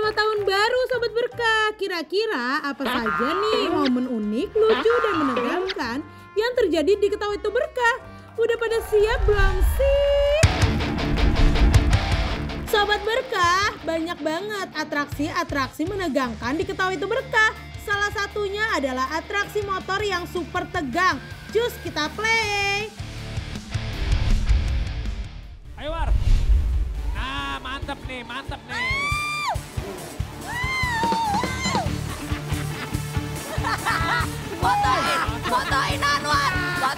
Selamat tahun baru Sobat Berkah. Kira-kira apa saja nih momen unik, lucu dan menegangkan yang terjadi di Ketawa Itu Berkah? Udah pada siap belum sih? Sobat Berkah, banyak banget atraksi-atraksi menegangkan di Ketawa Itu Berkah. Salah satunya adalah atraksi motor yang super tegang. Cus, kita play. Ayo War. Nah, mantep nih, mantep nih. Fotoin Anwar.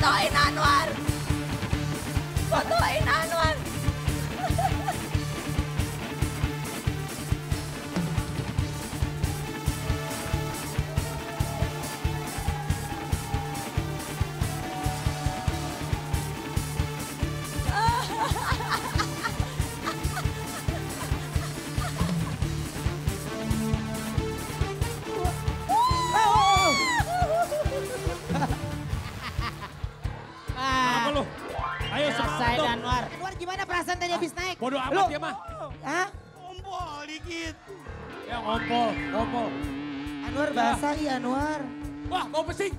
Apa lu? Ayo Selesai sebut. Anwar. Anwar gimana perasaan tadi habis naik? Bodoh amat dia mah. Hah? Ngompol dikit. Ya ngompol. Anwar basah iya Anwar. Wah, mau pesing.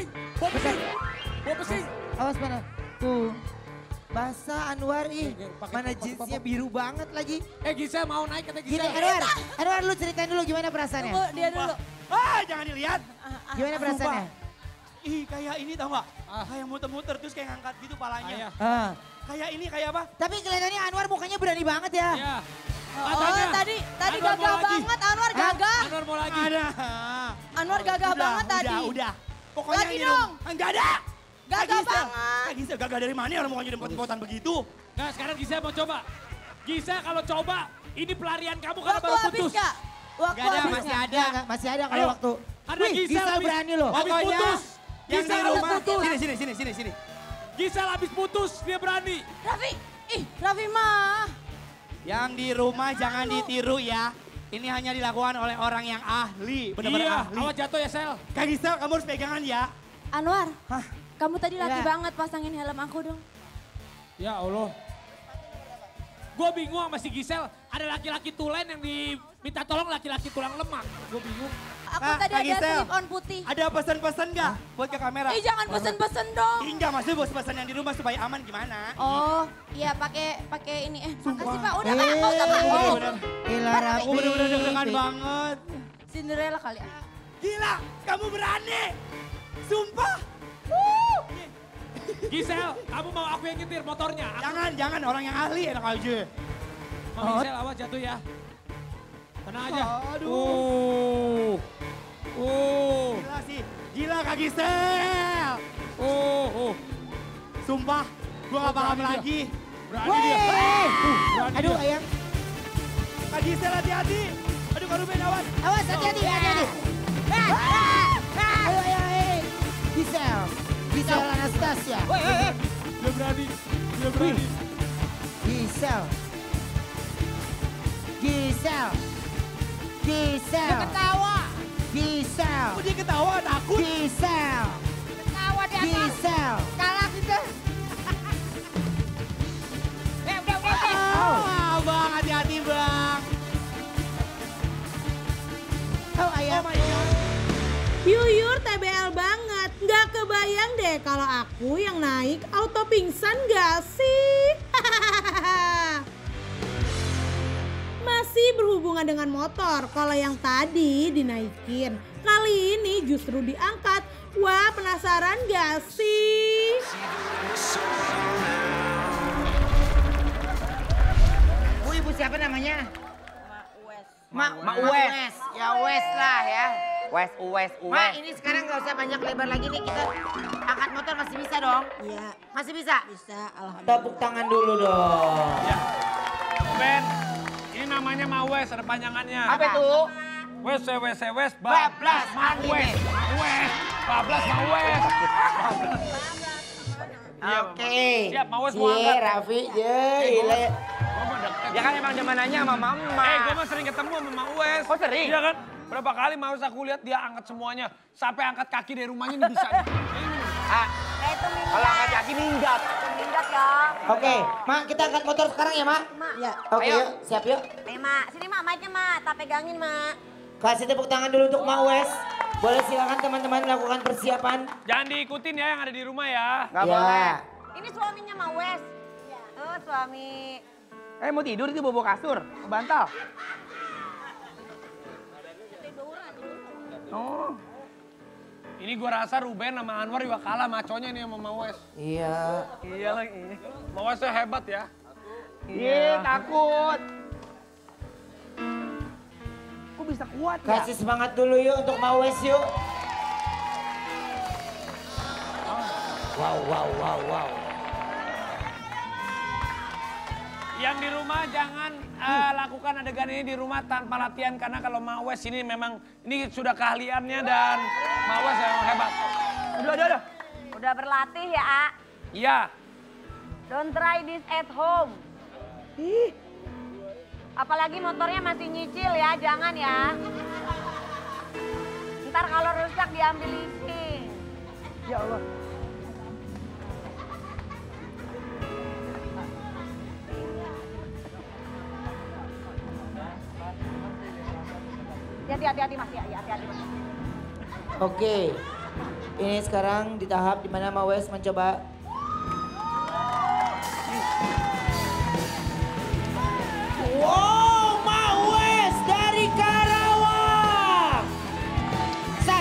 Awas mana? Tuh. Basah Anwar ih. Pakai Mana pakai jeansnya apa? biru banget lagi. Gisel mau naik kata Gini Gisel. Anwar lu ceritain dulu gimana perasaannya? Tunggu dia dulu. Jangan dilihat. Gimana perasaannya? Ih, kayak ini tau gak? Kayak muter-muter terus kayak ngangkat gitu palanya. Ayah. Ah. Kayak ini, kayak apa? Tapi kelihatannya Anwar mukanya berani banget ya. Ya. Oh, tadi Anwar mau gagah lagi. banget Anwar gagah. Anwar mau lagi. Ada. Anwar gagah banget tadi. Udah. Pokoknya Lagi ini dong. Enggak ada. Gagah Kak Gisel. banget. Kak Gisel gagah dari mana orang mukanya dempet-dempetan begitu? Nah sekarang Gisel mau coba. Gisel kalau coba, ini pelarian kamu karena Waktu baru habis putus. gak? Waktu Gak ada, habis masih nggak? ada. Masih ada kalau Ayo. waktu. Ada Wih, Gisel Gisel habis- berani loh. Habis putus. Yang Gisel di habis rumah. putus. Sini. Gisel habis putus, dia berani. Raffi mah. Yang di rumah jangan ditiru ya. Ini hanya dilakukan oleh orang yang ahli. Benar-benar Iya, ahli. awas jatuh ya Sel. Kak Gisel kamu harus pegangan ya. Anwar, Hah? kamu tadi laki Iya. banget pasangin helm aku dong. Ya Allah. Gue bingung sama si Gisel, ada laki-laki tulen yang diminta tolong laki-laki tulang lemak. Gue bingung. Aku Kak, tadi Kak ada Gisel. slip on putih. Ada pesan-pesan nggak buat ke kamera? Jangan pesen-pesen dong. Enggak, maksudnya buat pesan yang di rumah supaya aman gimana? Oh, iya pakai ini. Makasih Pak. Udah Eh, Pak, nggak usah Oh, bener. Gila Raffi. Aku bener-bener deg-degan banget. Cinderella kali. Gila, kamu berani. Sumpah. Gisel, kamu mau aku yang nyetir motornya? Jangan orang yang ahli enak aja. Mami Gisel, awas jatuh ya. Tenang aja. Aduh. Oh. Gila sih, gila Kak Gisel. Oh. Sumpah, gua gak paham Berani dia. lagi. Berani dia. Berani Aduh dia. ayang. Kak Gisel hati-hati. Aduh Kak Ruben awas. Awas hati-hati. Ayo. Gisel Anastasia. Dia berani. Gisel. Ketawa. Gisel. Oh, dia ketawa takut. Gisel. Ketawa di atas. Gisel. Kalah kita. Udah. Bang, hati-hati bang. Oh ayang. Oh my God. Yuyur TBL banget. Nggak kebayang deh kalau aku yang naik auto pingsan gak sih? Masih berhubungan dengan motor. Kalau yang tadi dinaikin, kali ini justru diangkat. Wah, penasaran gak sih? Bu ibu siapa namanya? Mak Wes. Ya Wes lah ya. Uwes. Ma ini sekarang nggak usah banyak lebar lagi nih, kita angkat motor masih bisa dong? Iya, Masih bisa? bisa alhamdulillah. Tepuk tangan dulu dong. Ben, ini namanya Mawes, ada panjangannya. Apa itu? Wes, Bablas Mawes. Bablas Mawes. Oke. Siap, Mawes mau angkat. Raffi, gila. Gua mah deket. Ya kan emang zamanannya sama mama. Gue mah sering ketemu sama Mawes. Oh, sering? Iya kan? Berapa kali Mawes aku lihat dia angkat semuanya. Sampai angkat kaki dari rumahnya ini bisa nih. Ini. Ah, Itu minggat. kalau angkat kaki minggat. Minggat ya. Oke, Mak, kita angkat motor sekarang ya, Mak? Ya. Oke, Ayo. yuk. Siap yuk. Nih, Mak. Sini, Mak. Mic-nya, Mak. Tak pegangin, Mak. Kasih tepuk tangan dulu untuk Mak Wes. Boleh silakan teman-teman melakukan persiapan. Jangan diikutin ya yang ada di rumah ya. Nggak boleh. Ini suaminya, Mak Wes. Oh, suami. Mau tidur itu bobo kasur, bantal. Oh. Ini gua rasa Ruben sama Anwar juga kalah maconya nih sama Mawes. Iya. Iya lagi. Mawesnya hebat ya. Iya, takut. Kok bisa kuat ya? Kasih semangat dulu yuk untuk Mak Wes yuk. Wow. Yang di rumah jangan lakukan adegan ini di rumah tanpa latihan. Karena kalau Mawes ini memang, ini sudah keahliannya dan Mawes yang hebat. Udah. Udah berlatih ya, A? Iya. Don't try this at home. Apalagi motornya masih nyicil ya, jangan ya. Ntar kalau rusak diambil leasing. Ya Allah. Hati-hati Mas ya, hati-hati. Oke. Ini sekarang di tahap dimana Mak Wes mencoba. Wow, Mak Wes dari Karawang. San.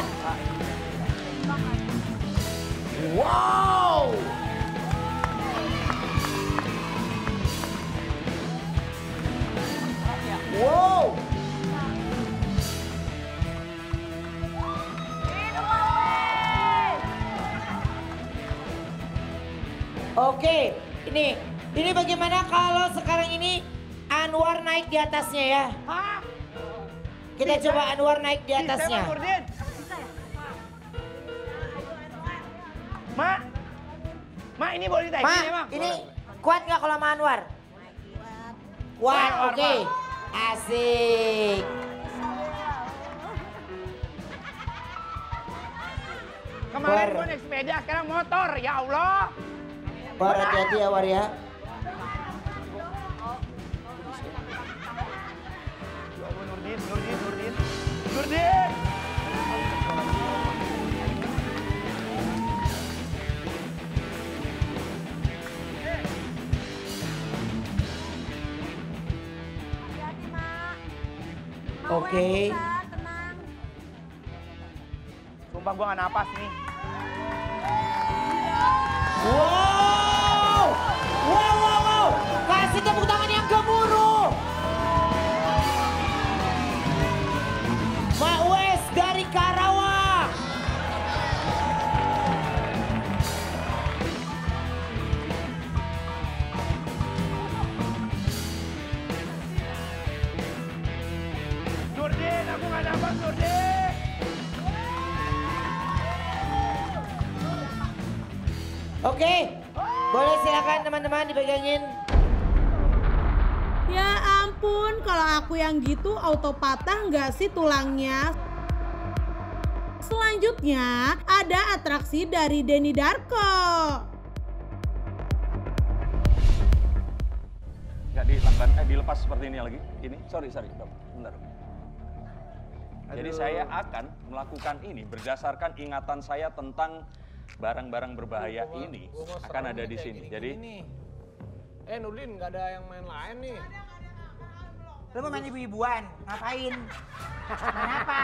Wow. Wow. Oke, ini bagaimana kalau sekarang ini Anwar naik di atasnya ya? Hah? Kita coba Anwar naik di atasnya. Bisa, Bang Nurdin. Mak, ini boleh ditaikin Ma, ya, Mak? ini kuat nggak kalau sama Anwar? Kuat, oke. Asik. Kemarin War. gua naik sepeda, sekarang motor. Ya Allah. War, hati-hati ya War ya. Nurdin. Hati-hati, Mak. Oke. Tenang. Sumpah gua nggak napas nih. Wow. Wow. Kasih tepuk tangan yang gemuruh. Mak Wes dari Karawang. Nurdin, aku nggak napas, Nurdin. Oke. Boleh silakan teman-teman dipegangin. Ya ampun, kalau aku yang gitu auto patah nggak sih tulangnya? Selanjutnya ada atraksi dari Denny Darko. Nggak dilepas seperti ini lagi. Ini, sorry, Dok. Bentar. Jadi saya akan melakukan ini berdasarkan ingatan saya tentang barang-barang berbahaya ini akan ada di sini. Jadi, Nurdin, nggak ada yang main lain nih. Lu mau main ibu-ibuan? Ngapain? Main apa?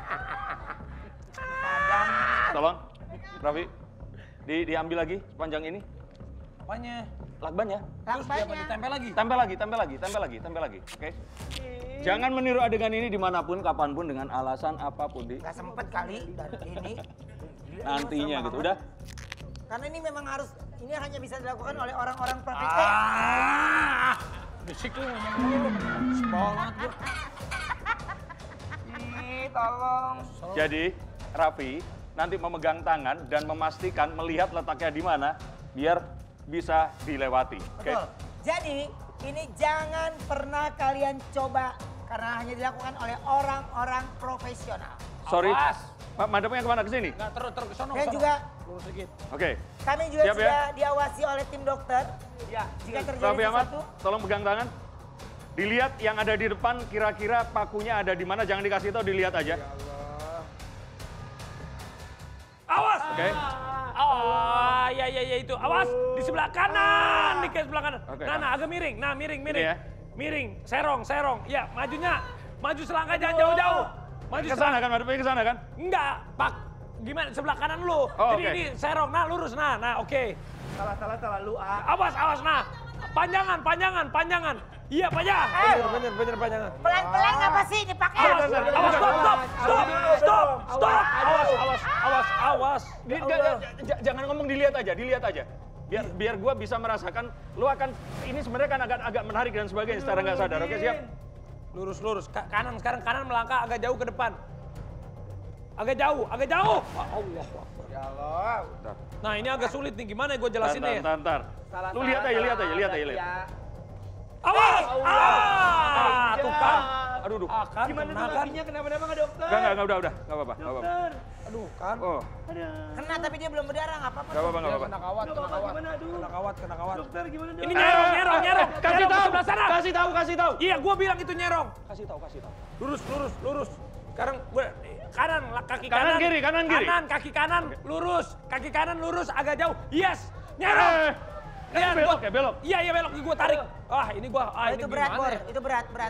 tolong, Raffi, diambil lagi sepanjang ini. Apanya? Lakban ya? Lakbannya. Tempel lagi. Oke? Jangan meniru adegan ini dimanapun, kapanpun, dengan alasan apapun. Gak sempet kali dari ini. Nantinya gitu, udah? Karena ini memang harus, ini hanya bisa dilakukan oleh orang-orang profesional. Bisik lu ngomong dulu. Banget gue. Tolong. Jadi, Raffi nanti memegang tangan dan memastikan melihat letaknya di mana biar bisa dilewati. Oke? Betul. Jadi, ini jangan pernah kalian coba karena hanya dilakukan oleh orang-orang profesional. Sorry, madepnya kemana? Ke sini? Nggak terus ke sono. Dan juga lurus sedikit. Oke. Kami juga Siap, sudah diawasi oleh tim dokter. Ya, Jika terjadi Raffi Ahmad, sesuatu, tolong pegang tangan. Dilihat yang ada di depan, kira-kira pakunya ada di mana, jangan dikasih tahu, dilihat aja. Awas! Oke. Oh, ya itu. Awas, di sebelah kanan, di sebelah kanan. Oke. Nah, agak miring. Nah, miring. Ini ya? Miring, serong. Ya, majunya. Maju selangkah, jangan jauh-jauh. Maju Ke sana kan, madepnya ke sana kan? Enggak, Pak. Gimana? Sebelah kanan lu. Oh, Jadi oke. ini serong. Nah, lurus. Nah, oke. Salah lu ah. Awas. Nah, panjangan. Iya, panjang. Bener, panjangan. pelan-pelan apa sih dipakai? Awas, stop. Awas. Jangan ngomong, dilihat aja. Biar gua bisa merasakan, lu akan, ini sebenarnya kan agak menarik dan sebagainya secara nggak sadar. Oke, siap? Lurus. Kanan, sekarang kanan melangkah agak jauh ke depan. Agak jauh. Allah. Ya Allah. Nah, ini agak sulit nih. Gimana ya gue jelasin ya? Ntar. Lu lihat aja. Awas! Tuh kan. Aduh. Kan Gimana kena tuh kan? kakinya, kenapa nggak dokter? Enggak, udah. Nggak apa-apa. Aduh, kan. Oh, Kena tapi dia belum berdarah, nggak apa-apa. nggak apa-apa. Kena kawat. Gimana aduh? Kena kawat. Dokter gimana dok? Ini nyerong. Kasih Nyerong ke tahu. sebelah sana. Kasih tahu. Iya, gue bilang itu nyerong. Kasih tahu. Lurus. Sekarang gue kanan, kaki Kanan, kanan. kiri. Kaki kanan, lurus, agak jauh. Yes, nyerong. Belok. Iya, belok. Gue tarik. Ini Itu berat, gimana Bor. ya? Itu berat.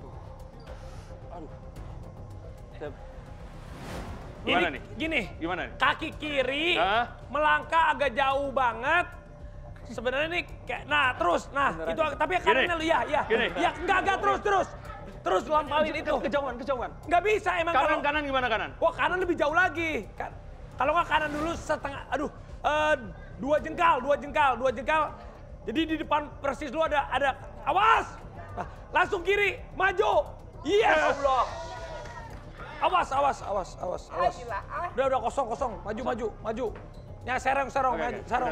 Gimana nih? Gini. Gimana nih? Kaki kiri Hah? melangkah agak jauh banget. Sebenarnya nih kayak terus. Itu tapi kanannya lu ya. Gini. Ya enggak terus. Terus lampauin itu. Kejauhan. Enggak bisa emang Kanan gimana kanan? Wah, kanan lebih jauh lagi. Kalau nggak kanan dulu setengah, dua jengkal. Jadi di depan persis lu ada awas. Nah, langsung kiri, maju. Yes. Allah. Awas. Udah kosong. Maju. Ya serong. Oke. Serong.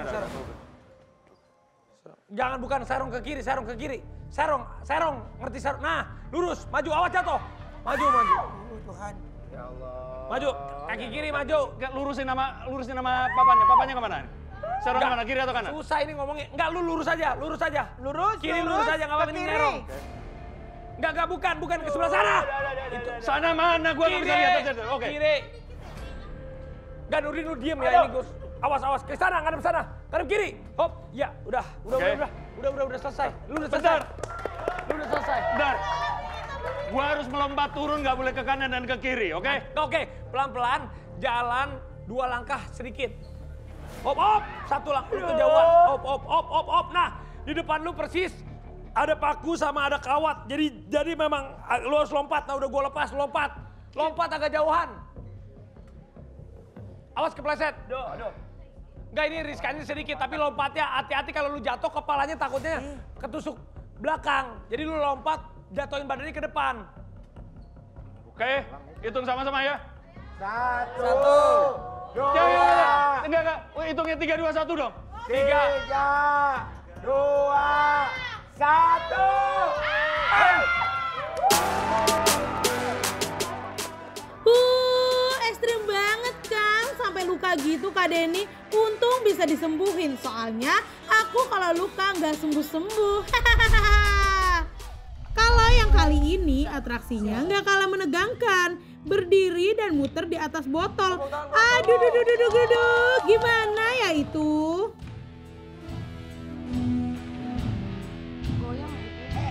Jangan bukan serong ke kiri. Serong, ngerti serong. Nah, lurus, maju, awas jatuh. Maju. Tuhan. Ya Allah. Maju, kaki kiri maju. Lurusin nama papanya kemana? Serong Enggak. mana, kiri atau kanan? Susah ini ngomongnya. Enggak, lu lurus aja. Lurus, Kiri lurus aja, nggak apa-apa, ke ini kiri. nerong. Enggak, bukan ke sebelah sana. Itu. Sana mana? Gua nggak bisa lihat aja. Oke. Kiri. Enggak, Nurdin, lu diem ya ini, Gus. Awas, ke sana, ngadep sana. Ngadep kiri. Hop, ya, udah selesai. Lu udah selesai. Bentar. Gua harus melompat turun, nggak boleh ke kanan dan ke kiri, oke? Oke, pelan-pelan, jalan 2 langkah sedikit. Hop, satu langkah, lu kejauhan. Hop. Nah, di depan lu persis ada paku sama ada kawat. Jadi memang lu harus lompat. Nah, udah gua lepas, lompat agak jauhan. Awas kepleset. Aduh. Enggak, ini riskannya sedikit, tapi lompatnya hati-hati kalau lu jatuh kepalanya takutnya ketusuk belakang. Jadi lu lompat, jatuhin badannya ke depan. Oke, hitung sama-sama ya. 1, 2, Enggak. Hitungnya 3, 2, 1 dong. 3, 2, 1. Ekstrim banget kan, sampai luka gitu Kak Denny. Untung bisa disembuhin, soalnya aku kalau luka nggak sembuh-sembuh. Kalau yang kali ini atraksinya nggak kalah menegangkan. Berdiri dan muter di atas botol. Aduh, gimana ya itu? Goyang gitu.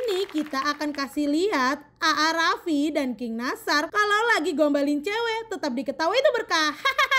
ini kita akan kasih lihat AA Raffi dan King Nasar kalau lagi gombalin cewek tetap diketahui itu berkah.